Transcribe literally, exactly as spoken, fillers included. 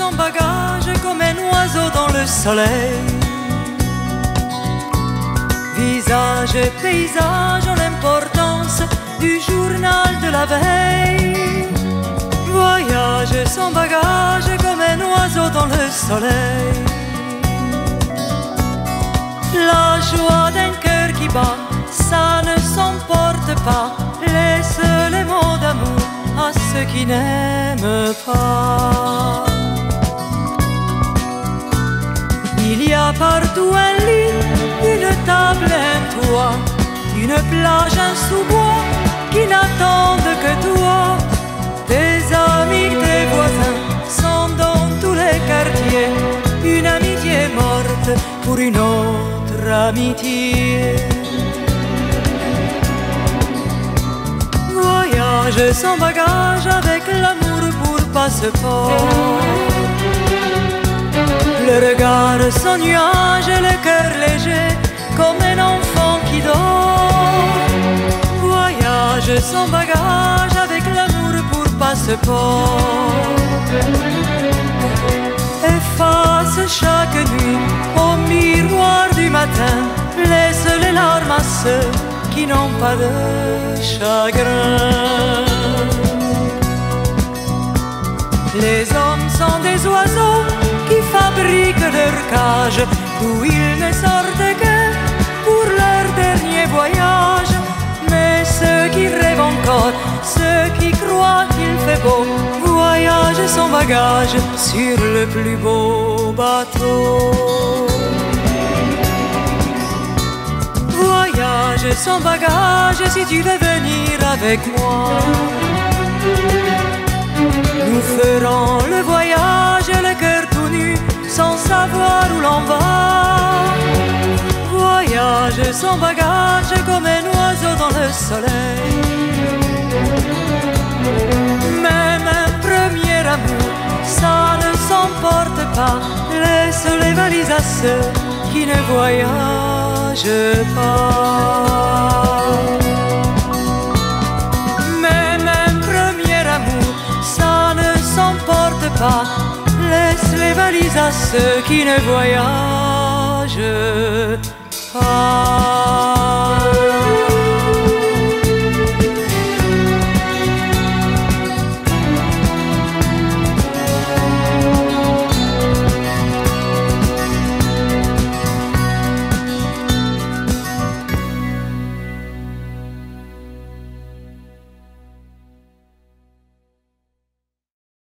sans bagage comme un oiseau dans le soleil. Visage et paysage ont l'importance du journal de la veille. Voyage sans bagage comme un oiseau dans le soleil. La joie d'un cœur qui bat, ça ne s'emporte pas. Laisse les mots d'amour à ceux qui n'aiment pas. Il y a partout un lit, une table, un toit, une plage, un sous-bois qui n'attendent que toi. Tes amis, tes voisins sont dans tous les quartiers. Une amitié morte pour une autre amitié. Voyage sans bagage avec l'amour pour passeport. Le regard sans nuage et le cœur léger comme un enfant qui dort. Voyage sans bagage avec l'amour pour passeport. Efface chaque nuit au miroir du matin. Laisse les larmes à ceux qui n'ont pas de chagrin. Les hommes sont des oiseaux qui fabriquent leur cage, d'où ils ne sortent que pour leur dernier voyage. Mais ceux qui rêvent encore, ceux qui croient qu'il fait beau, voyagent sans bagage sur le plus beau bateau. Voyage sans bagage si tu veux venir avec moi. Nous ferons le voyage, le cœur tout nu, sans savoir où l'on va. Voyage sans bagage comme un oiseau dans le soleil. Même un premier amour, ça ne s'emporte pas. Laisse les valises à ceux qui ne voyagent pas. Même un premier amour, ça ne s'emporte pas. Laisse les valises à ceux qui ne voyagent pas.